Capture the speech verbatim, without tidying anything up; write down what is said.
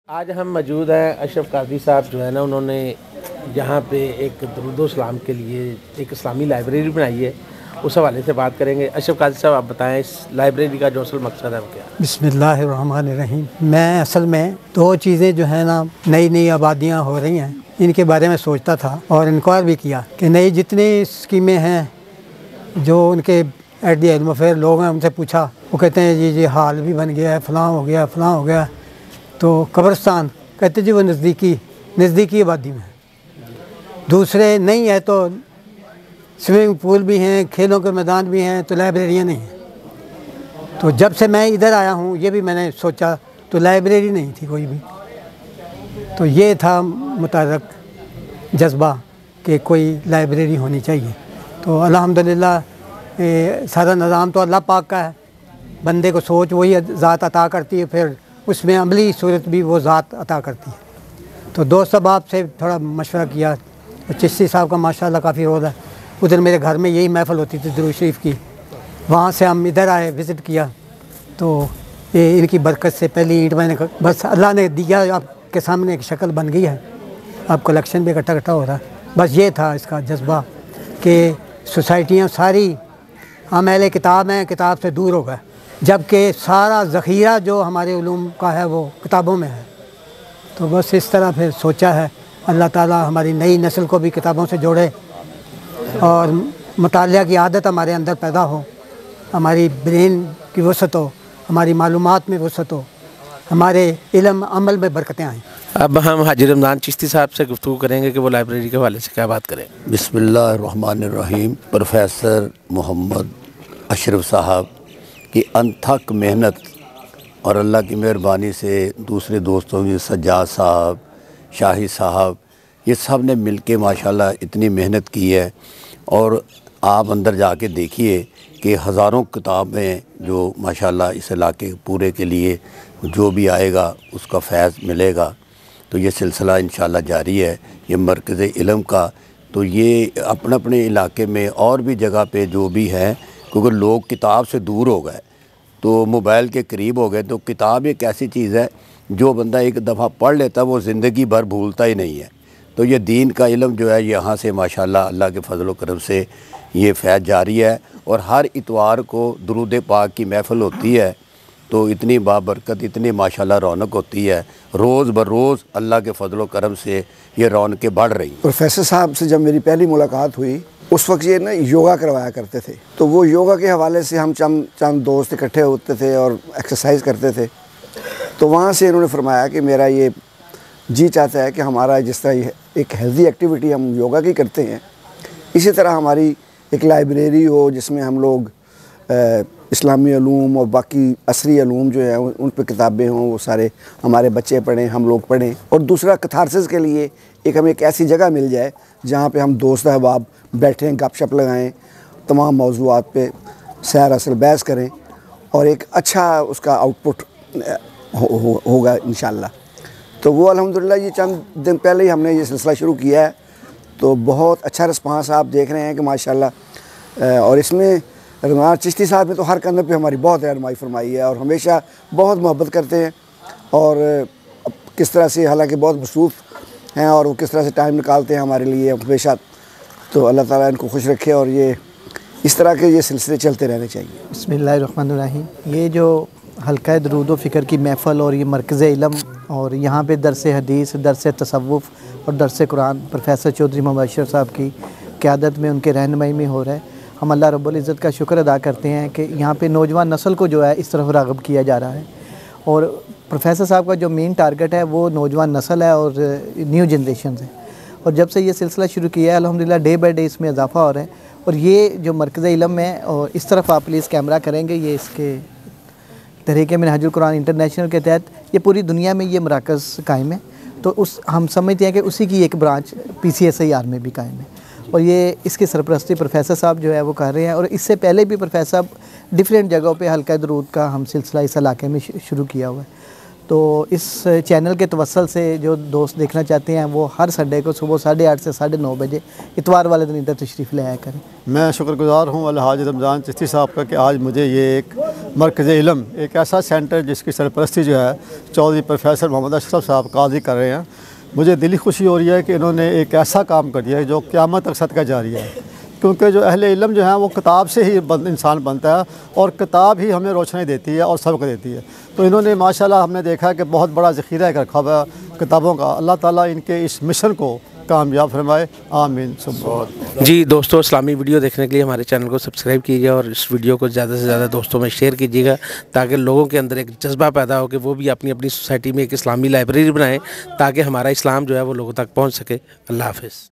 आज हम मौजूद हैं अशरफ कादरी साहब जो है ना, उन्होंने यहाँ पे एक दरूद सलाम के लिए एक इस्लामी लाइब्रेरी बनाई है। उस हवाले से बात करेंगे। अशरफ कादरी साहब, आप बताएं इस लाइब्रेरी का जो असल मकसद है वो क्या है? बिस्मिल्लाहिर्रहमानिर्रहीम। मैं असल में दो चीज़ें जो है ना, नई नई आबादियाँ हो रही हैं, इनके बारे में सोचता था और इंक्वायर भी किया कि नई जितनी स्कीमें हैं जो उनके एट दी एटमोसफेयर लोग हैं, उनसे पूछा। वो कहते हैं जी जी हाल भी बन गया है, फ़लाँ हो गया फ़लाँ हो गया। तो कब्रिस्तान कहते जी वो नज़दीकी नज़दीकी आबादी में। दूसरे नहीं है तो स्विमिंग पूल भी हैं, खेलों के मैदान भी हैं, तो लाइब्रेरियाँ नहीं हैं। तो जब से मैं इधर आया हूँ ये भी मैंने सोचा, तो लाइब्रेरी नहीं थी कोई भी। तो ये था मुतहर्रिक जज्बा कि कोई लाइब्रेरी होनी चाहिए। तो अल्हम्दुलिल्लाह सारा निज़ाम तो अल्लाह पाक का है, बंदे को सोच वही ज़ात अता करती है, फिर उसमें अमली सूरत भी वो ज़ात अता करती है। तो दोस्त साहब से थोड़ा मशवरा किया। चिश्ती साहब का माशाल्लाह काफ़ी रोल है। उधर मेरे घर में यही महफ़िल होती थी दुरूद शरीफ की। वहाँ से हम इधर आए, विज़िट किया। तो ये इनकी बरकत से पहली ईंट मैंने बस अल्लाह ने दिया, आपके सामने एक शक्ल बन गई है। अब कलेक्शन भी इकट्ठा इकट्ठा हो रहा है। बस ये था इसका जज्बा कि सोसाइटियाँ सारी हम अहले किताब हैं, किताब से दूर हो गए, जबकि सारा ज़ख़ीरा जो हमारे उलूम का है वो किताबों में है। तो बस इस तरह फिर सोचा है अल्लाह ताला हमारी नई नस्ल को भी किताबों से जोड़े और मुतालिया की आदत हमारे अंदर पैदा हो, हमारी ब्रेन की वसअत हो, हमारी मालूमात में वसअत हो, हमारे इल्म अमल में बरकतें आएँ। अब हम हाजी रमज़ान चिश्ती साहब से गुफ्तगू करेंगे कि वो लाइब्रेरी के हवाले से क्या बात करें। बिस्मिल्लाहिर्रहमानिर्रहीम। प्रोफेसर मोहम्मद अशरफ साहब की अनथक मेहनत और अल्लाह की मेहरबानी से दूसरे दोस्तों भी सज्जाद साहब, शाही साहब, ये सब ने मिलके माशाल्लाह इतनी मेहनत की है। और आप अंदर जाके देखिए कि हज़ारों किताबें जो माशाल्लाह इस इलाके पूरे के लिए जो भी आएगा उसका फैज़ मिलेगा। तो ये सिलसिला इंशाल्लाह जारी है, ये मरकज़ इल्म का। तो ये अपने अपने इलाके में और भी जगह पे जो भी है, क्योंकि लोग किताब से दूर हो गए तो मोबाइल के करीब हो गए। तो किताब एक ऐसी चीज़ है जो बंदा एक दफ़ा पढ़ लेता है वो ज़िंदगी भर भूलता ही नहीं है। तो ये दीन का इल्म जो है यहाँ से माशाल्लाह अल्लाह के फजल व करम से ये फैज़ जारी है। और हर इतवार को दुरूद पाक की महफ़िल होती है, तो इतनी बाबरकत, इतनी माशाल्लाह रौनक होती है। रोज़ ब रोज़ अल्लाह के फजल व करम से ये रौनकें बढ़ रही। प्रोफेसर साहब से जब मेरी पहली मुलाकात हुई उस वक्त ये ना योगा करवाया करते थे। तो वो योगा के हवाले से हम चंद चंद दोस्त इकट्ठे होते थे और एक्सरसाइज करते थे। तो वहाँ से इन्होंने फरमाया कि मेरा ये जी चाहता है कि हमारा जिस तरह एक हेल्दी एक्टिविटी हम योगा की करते हैं, इसी तरह हमारी एक लाइब्रेरी हो जिसमें हम लोग इस्लामी उलूम और बाकी असरी उलूम जो हैं उन पर किताबें हों, वो सारे हमारे बच्चे पढ़ें, हम लोग पढ़ें। और दूसरा कथारसिस के लिए एक हमें एक ऐसी जगह मिल जाए जहाँ पे हम दोस्त अहबाब बैठें, गपशप लगाएं, तमाम मौज़ूआत पे सैर असल बहस करें और एक अच्छा उसका आउटपुट हो, हो, होगा इंशाल्लाह। तो वो अल्हम्दुलिल्लाह ये चंद दिन पहले ही हमने ये सिलसिला शुरू किया है। तो बहुत अच्छा रिस्पांस आप देख रहे हैं कि माशाल्लाह। और इसमें रमज़ान चिश्ती साहब ने तो हर कंधे पे हमारी बहुत रहनुमाई फरमाई है और हमेशा बहुत मोहब्बत करते हैं। और किस तरह से, हालांकि बहुत मसरूफ़ हैं और वो किस तरह से टाइम निकालते हैं हमारे लिए हमेशा। तो अल्लाह ताला इनको खुश रखे और ये इस तरह के ये सिलसिले चलते रहने चाहिए। बिस्मिल्लाहिर्रहमानिर्रहीम। ये जो हल्का दरूद व फ़िक्र की महफ़िल और ये मरकज़ इल्म और यहाँ पे दरस हदीस, दरस तसव्वुफ़ और दरस कुरान प्रोफेसर चौधरी मोहम्मद अशरफ साहब की क़यादत में, उनके रहनुमाई में हो रहा है। हम अल्लाह रब्बुल इज़्ज़त का शुक्र अदा करते हैं कि यहाँ पे नौजवान नस्ल को जो है इस तरफ राग़िब किया जा रहा है। और प्रोफेसर साहब का जो मेन टारगेट है वो नौजवान नस्ल है और न्यू जनरेशन है। और जब से ये सिलसिला शुरू किया है अल्हम्दुलिल्लाह डे बाई डे इसमें इजाफ़ा हो रहा है। और ये जो मरकज़ इल्म है, और इस तरफ आप प्लीज़ कैमरा करेंगे, ये इसके तहरीक मिनहाजुल कुरान इंटरनेशनल के तहत ये पूरी दुनिया में ये मराकज़ कायम है। तो उस हम समझते हैं कि उसी की एक branch P C S I R में भी कायम है और ये इसकी सरपरस्ती प्रोफेसर साहब जो है वो कर रहे हैं। और इससे पहले भी प्रोफेसर साहब डिफरेंट जगहों पे हल्का दरूद का हम सिलसिला इस इलाके में शुरू किया हुआ है। तो इस चैनल के तवसल से जो दोस्त देखना चाहते हैं वो हर संडे को सुबह साढ़े आठ से साढ़े नौ बजे इतवार वाले दिन इधर तशरीफ़ ले आया करें। मैं शुक्रगुज़ार हूँ अलहाज रमज़ान चिश्ती साहब का कि आज मुझे ये एक मरकज़ इल्म, एक ऐसा सेंटर जिसकी सरपरस्ती जो है चौधरी प्रोफेसर मोहम्मद अशरफ साहब काजी कर रहे हैं, मुझे दिली खुशी हो रही है कि इन्होंने एक ऐसा काम कर दिया है जो क़यामत तक सदका जारी है। क्योंकि जो अहले इल्म जो है वो किताब से ही बन, इंसान बनता है और किताब ही हमें रोशनी देती है और सबक देती है। तो इन्होंने माशाल्लाह हमने देखा कि बहुत बड़ा ज़ख़ीरा कर रखा हुआ किताबों का। अल्लाह ताला इनके इस मिशन को कामयाब फरमाए, आमीन। जी दोस्तों, इस्लामी वीडियो देखने के लिए हमारे चैनल को सब्सक्राइब कीजिए और इस वीडियो को ज़्यादा से ज़्यादा दोस्तों में शेयर कीजिएगा, ताकि लोगों के अंदर एक जज्बा पैदा हो कि वो भी अपनी अपनी सोसाइटी में एक इस्लामी लाइब्रेरी बनाएं, ताकि हमारा इस्लाम जो है वो लोगों तक पहुँच सके। अल्लाह हाफ़िज़।